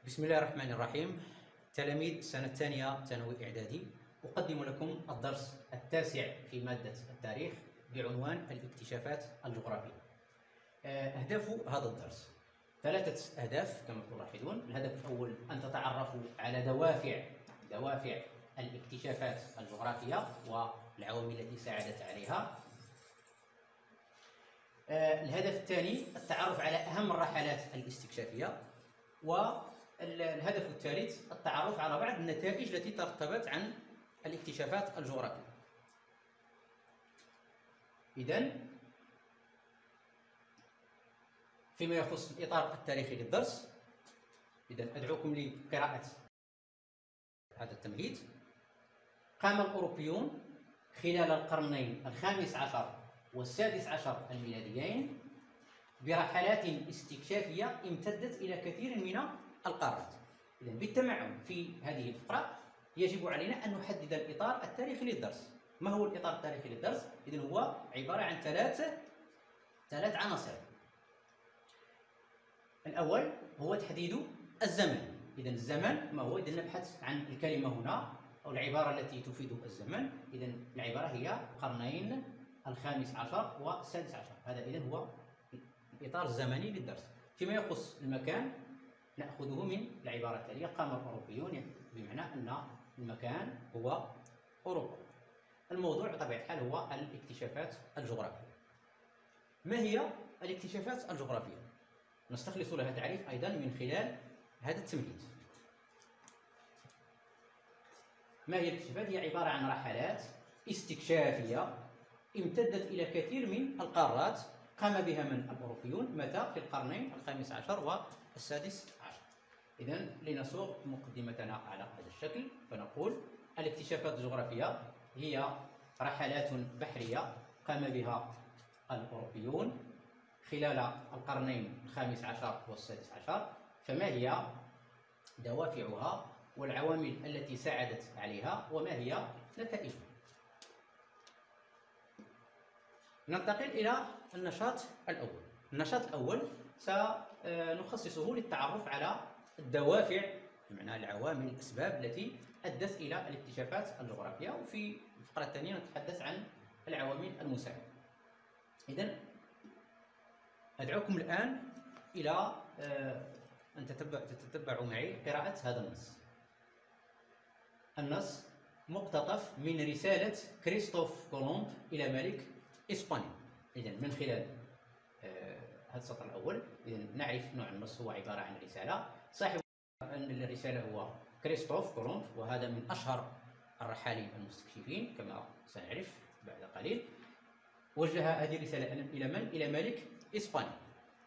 بسم الله الرحمن الرحيم. تلاميذ السنة الثانية ثانوي إعدادي، أقدم لكم الدرس التاسع في مادة التاريخ بعنوان الاكتشافات الجغرافية. أهداف هذا الدرس ثلاثة أهداف كما تلاحظون. الهدف الأول أن تتعرفوا على دوافع الاكتشافات الجغرافية والعوامل التي ساعدت عليها. الهدف الثاني التعرف على أهم الرحلات الاستكشافية، والهدف الثالث التعرف على بعض النتائج التي ترتبط عن الاكتشافات الجغرافية. إذن فيما يخص الإطار التاريخي للدرس، أدعوكم لقراءة هذا التمهيد. قام الأوروبيون خلال القرنين الخامس عشر والسادس عشر الميلاديين برحلات استكشافية امتدت إلى كثير من القارات. إذن بالتمعن في هذه الفقرة يجب علينا أن نحدد الإطار التاريخي للدرس. ما هو الإطار التاريخي للدرس؟ إذن هو عبارة عن ثلاث عناصر. الأول هو تحديد الزمن. إذن الزمن ما هو؟ إذن نبحث عن الكلمة هنا أو العبارة التي تفيد الزمن. إذن العبارة هي القرنين الخامس عشر والسادس عشر. هذا إذن هو الإطار الزمني للدرس. فيما يخص المكان نأخذه من العبارة التالية: قام الأوروبيون، بمعنى أن المكان هو أوروبا. الموضوع بطبيعة الحال هو الاكتشافات الجغرافية. ما هي الاكتشافات الجغرافية؟ نستخلص لها تعريف أيضا من خلال هذا التمهيد. ما هي الاكتشافات؟ هي عبارة عن رحلات استكشافية امتدت إلى كثير من القارات قام بها من الأوروبيون متى؟ في القرنين الخامس عشر والسادس عشر. إذن لنصوغ مقدمتنا على هذا الشكل فنقول: الاكتشافات الجغرافية هي رحلات بحرية قام بها الأوروبيون خلال القرنين الخامس عشر والسادس عشر. فما هي دوافعها والعوامل التي ساعدت عليها وما هي نتائجها؟ ننتقل إلى النشاط الأول. النشاط الأول سنخصصه للتعرف على الدوافع، بمعنى العوامل الأسباب التي أدت إلى الاكتشافات الجغرافية، وفي الفقرة الثانية نتحدث عن العوامل المساعدة. إذن أدعوكم الآن إلى أن تتبعوا معي قراءة هذا النص. النص مقتطف من رسالة كريستوف كولومب إلى ملك إسبانيا. إذن من خلال هذا السطر الأول نعرف نوع النص. هو عبارة عن رسالة، صاحب الرسالة هو كريستوف كولومب، وهذا من أشهر الرحالين المستكشفين كما سنعرف بعد قليل. وجه هذه الرسالة إلى من؟ إلى ملك إسبانيا.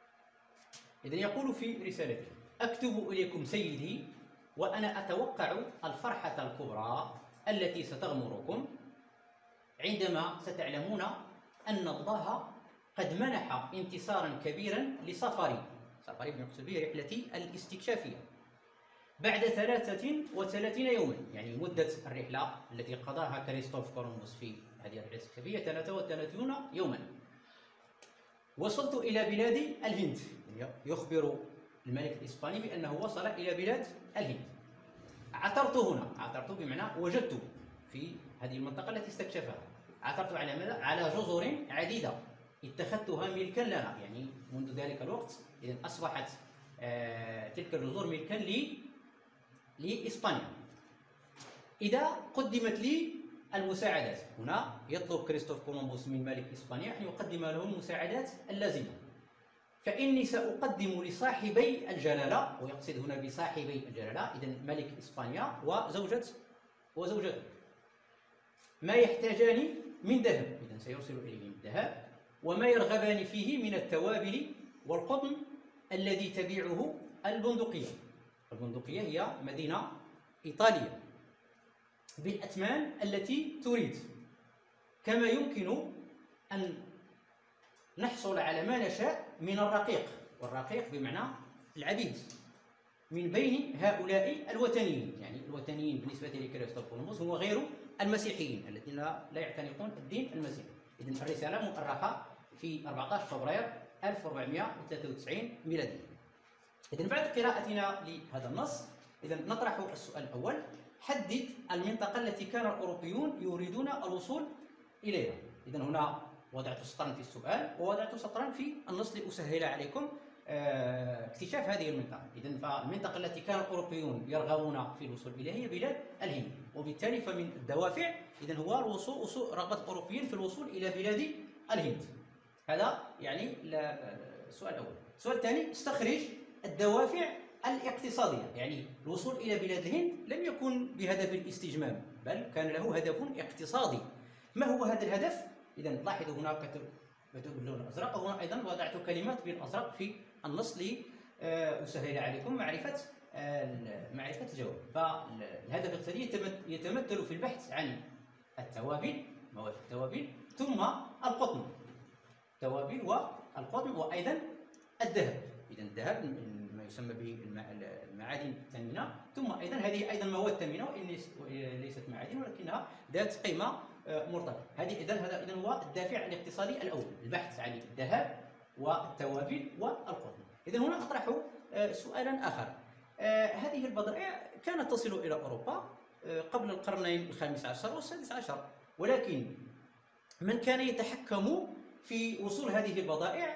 إذن يقول في رسالته: أكتب إليكم سيدي وأنا أتوقع الفرحة الكبرى التي ستغمركم عندما ستعلمون أن الله قد منح انتصارا كبيرا لسفري بنقصد به رحلتي الاستكشافية بعد 33 يوما. يعني مدة الرحلة التي قضاها كريستوف كولومبوس في هذه الرحلة الاستكشافية 33 يوما. وصلت إلى بلاد الهند. يخبر الملك الإسباني بأنه وصل إلى بلاد الهند. عثرت هنا، عثرت بمعنى وجدت في هذه المنطقة التي استكشفها. عثرت على ماذا؟ على جزر عديدة اتخذتها ملكا لنا، يعني منذ ذلك الوقت. إذن أصبحت تلك الجزر ملكا لإسبانيا. إذا قدمت لي المساعدات، هنا يطلب كريستوف كولومبوس من ملك إسبانيا أن يقدم له المساعدات اللازمة، فإني سأقدم لصاحبي الجلالة، ويقصد هنا بصاحبي الجلالة إذن ملك إسبانيا وزوجته، ما يحتاجان من ذهب. إذن سيرسل إليهم الذهب وما يرغبان فيه من التوابل والقطن الذي تبيعه البندقية. البندقية هي مدينة إيطالية بالأثمان التي تريد. كما يمكن أن نحصل على ما نشاء من الرقيق، والرقيق بمعنى العبيد، من بين هؤلاء الوثنيين. يعني الوثنيين بالنسبة لكريستوف كولومبوس هو غير المسيحيين الذين لا يعتنقون الدين المسيحي. إذن الرسالة مؤرخة في 14 فبراير 1493 ميلادية. إذن بعد قراءتنا لهذا النص إذن نطرح السؤال الأول: حدد المنطقة التي كان الأوروبيون يريدون الوصول إليها. إذن هنا وضعت سطرا في السؤال ووضعت سطرا في النص لأسهل عليكم اكتشاف هذه المنطقة. إذن فالمنطقة التي كان الأوروبيون يرغبون في الوصول إليها هي بلاد الهند، وبالتالي فمن الدوافع إذن هو رغبة الأوروبيين في الوصول إلى بلاد الهند. هذا يعني السؤال الأول. السؤال الثاني: استخرج الدوافع الاقتصادية. يعني الوصول إلى بلاد الهند لم يكن بهدف الاستجمام، بل كان له هدف اقتصادي. ما هو هذا الهدف؟ إذا لاحظوا هنا كتب باللون الأزرق، وهنا أيضا وضعت كلمات بالأزرق في النص لأسهل عليكم معرفة الجواب. فالهدف الاقتصادي يتمثل في البحث عن التوابل، مواد التوابل، ثم القطن، التوابل والقطن، وأيضا الذهب. إذا الذهب ما يسمى بالمعادن الثمينة، ثم أيضا هذه أيضا مواد ثمينة وإن ليست معادن ولكنها ذات قيمة مرتبطة. هذا هو الدافع الاقتصادي الأول، البحث عن الذهب والتوابل والقطن. إذا هنا أطرح سؤالا آخر: هذه البضائع كانت تصل إلى أوروبا قبل القرنين الخامس عشر والسادس عشر، ولكن من كان يتحكم في وصول هذه البضائع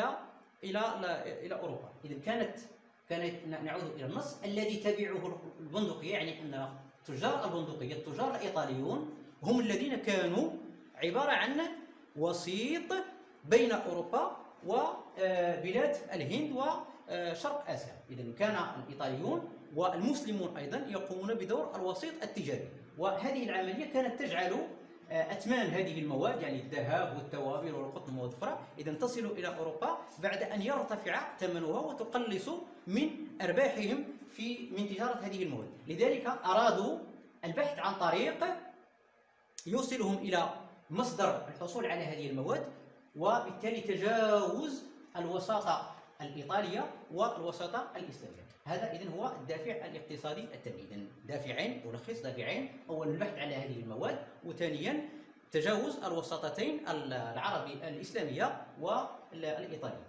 إلى أوروبا؟ إذا كانت نعود إلى النص: الذي تبيعه البندقية، يعني أن تجار البندقية التجار الإيطاليون هم الذين كانوا عبارة عن وسيط بين أوروبا وبلاد الهند وشرق آسيا. إذا كان الإيطاليون والمسلمون أيضا يقومون بدور الوسيط التجاري، وهذه العملية كانت تجعل أثمان هذه المواد، يعني الذهب والتوابل والقطن ومواد أخرى، إذا تصل إلى أوروبا بعد أن يرتفع ثمنها وتقلص من أرباحهم من تجارة هذه المواد. لذلك أرادوا البحث عن طريق يوصلهم إلى مصدر الحصول على هذه المواد، وبالتالي تجاوز الوساطة الإيطالية والوساطة الإسلامية. هذا إذن هو الدافع الاقتصادي الثاني. إذن دافعين، ألخص دافعين: أولا البحث على هذه المواد، وثانيا تجاوز الوساطتين العربي الإسلامية والإيطالية.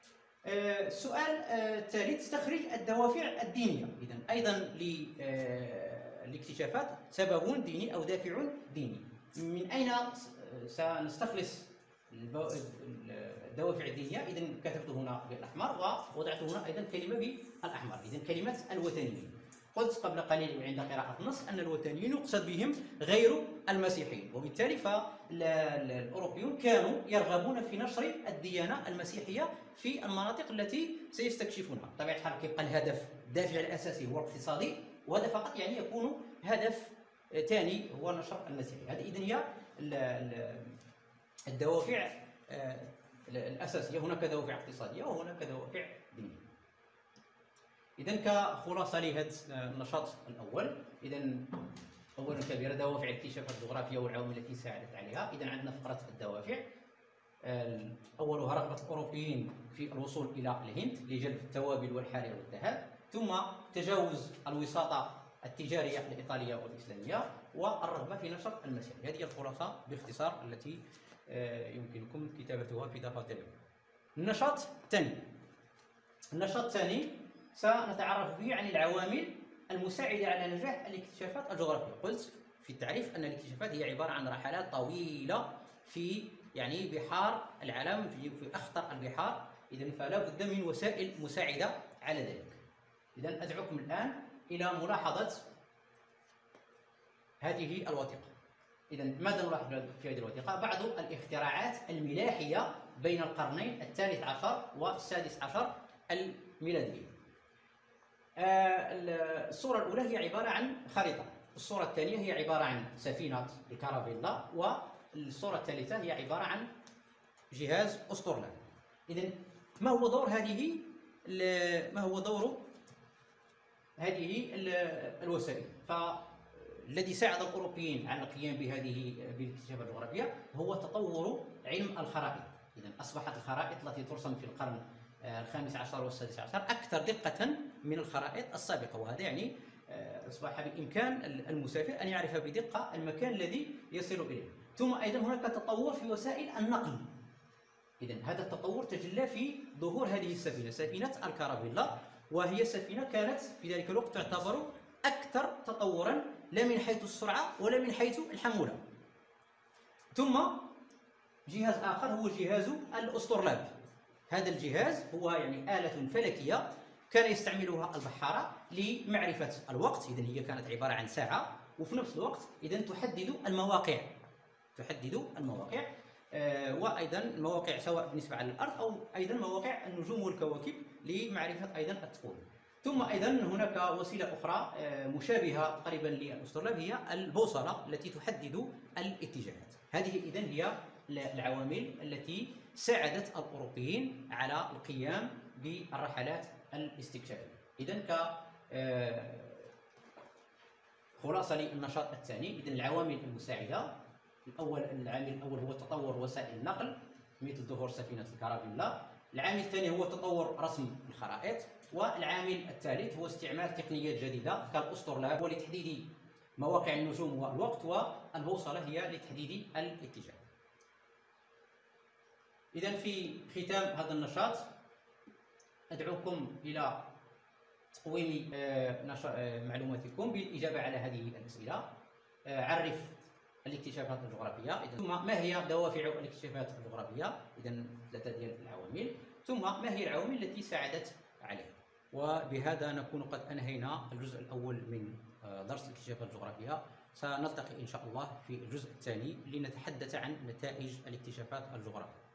السؤال الثالث: استخرج الدوافع الدينية. إذن أيضا للاكتشافات سبب ديني أو دافع ديني. من أين سنستخلص الدوافع الدينية؟ إذا كتبت هنا بالأحمر ووضعت هنا أيضا كلمة بالأحمر، إذا كلمة الوثنيين. قلت قبل قليل عند قراءة النص أن الوثنيين يقصد بهم غير المسيحيين، وبالتالي فالأوروبيون كانوا يرغبون في نشر الديانة المسيحية في المناطق التي سيستكشفونها. بطبيعة الحال كيبقى الهدف الدافع الأساسي هو الاقتصادي، وهذا فقط يعني يكون هدف ثاني هو نشر المسيحية. هذه إذن هي الدوافع الأساسية. هناك دوافع اقتصادية وهناك دوافع دينية. إذن كخلاصة لهذا النشاط الأول، إذن أولا كبيرة دوافع الاكتشافات الجغرافية والعوامل التي ساعدت عليها. إذن عندنا فقرة الدوافع، أولها رغبة الأوروبيين في الوصول إلى الهند لجلب التوابل والحرير والذهب، ثم تجاوز الوساطة التجارية الإيطالية والإسلامية، والرغبة في نشر المسيحية. هذه الخلاصة باختصار التي يمكنكم كتابتها في دفاتر. النشاط الثاني سنتعرف فيه عن العوامل المساعدة على نجاح الاكتشافات الجغرافية. قلت في التعريف أن الاكتشافات هي عبارة عن رحلات طويلة في بحار العالم، في أخطر البحار. إذن فلا بد من وسائل مساعدة على ذلك. إذن أدعوكم الآن إلى ملاحظة هذه الوثيقة. إذن ماذا نلاحظ في هذه الوثيقة؟ بعض الاختراعات الملاحية بين القرنين الثالث عشر والسادس عشر الميلادية. الصورة الأولى هي عبارة عن خريطة، الصورة الثانية هي عبارة عن سفينة الكارافيلا، والصورة الثالثة هي عبارة عن جهاز أسطورلاند. إذن ما هو دور هذه الوسائل؟ فالذي ساعد الأوروبيين على القيام بالاكتشافات الجغرافية هو تطور علم الخرائط. إذن أصبحت الخرائط التي ترسم في القرن الخامس عشر والسادس عشر أكثر دقة من الخرائط السابقة، وهذا يعني أصبح بإمكان المسافر أن يعرف بدقة المكان الذي يصل إليه. ثم أيضا هناك تطور في وسائل النقل. إذن هذا التطور تجلى في ظهور هذه السفينة، سفينة الكارافيلا، وهي سفينة كانت في ذلك الوقت تعتبر أكثر تطورا، لا من حيث السرعة ولا من حيث الحمولة. ثم جهاز آخر هو جهاز الأسطرلاب. هذا الجهاز هو يعني آلة فلكية كان يستعملها البحارة لمعرفة الوقت. إذن هي كانت عبارة عن ساعة، وفي نفس الوقت إذن تحدد المواقع، وأيضا المواقع سواء بالنسبة على الأرض أو أيضا مواقع النجوم والكواكب لمعرفة أيضا التقويم. ثم أيضا هناك وسيلة أخرى مشابهة تقريبا للأسطرلاب، هي البوصلة التي تحدد الاتجاهات. هذه إذن هي العوامل التي ساعدت الأوروبيين على القيام بالرحلات الاستكشافية. إذن خلاصة للنشاط الثاني، إذن العوامل المساعدة. العامل الأول هو تطور وسائل النقل مثل ظهور سفينة الكارافيلا. العامل الثاني هو تطور رسم الخرائط. والعامل الثالث هو استعمال تقنيات جديدة كالأسطرلاب ولتحديد مواقع النجوم والوقت، والبوصلة هي لتحديد الاتجاه. إذن في ختام هذا النشاط أدعوكم إلى تقويم معلوماتكم بالإجابة على هذه الأسئلة. عرف الاكتشافات الجغرافية، ثم ما هي دوافع الاكتشافات الجغرافية، إذن 3 ديال العوامل، ثم ما هي العوامل التي ساعدت عليها. وبهذا نكون قد أنهينا الجزء الأول من درس الاكتشافات الجغرافية. سنلتقي إن شاء الله في الجزء الثاني لنتحدث عن نتائج الاكتشافات الجغرافية.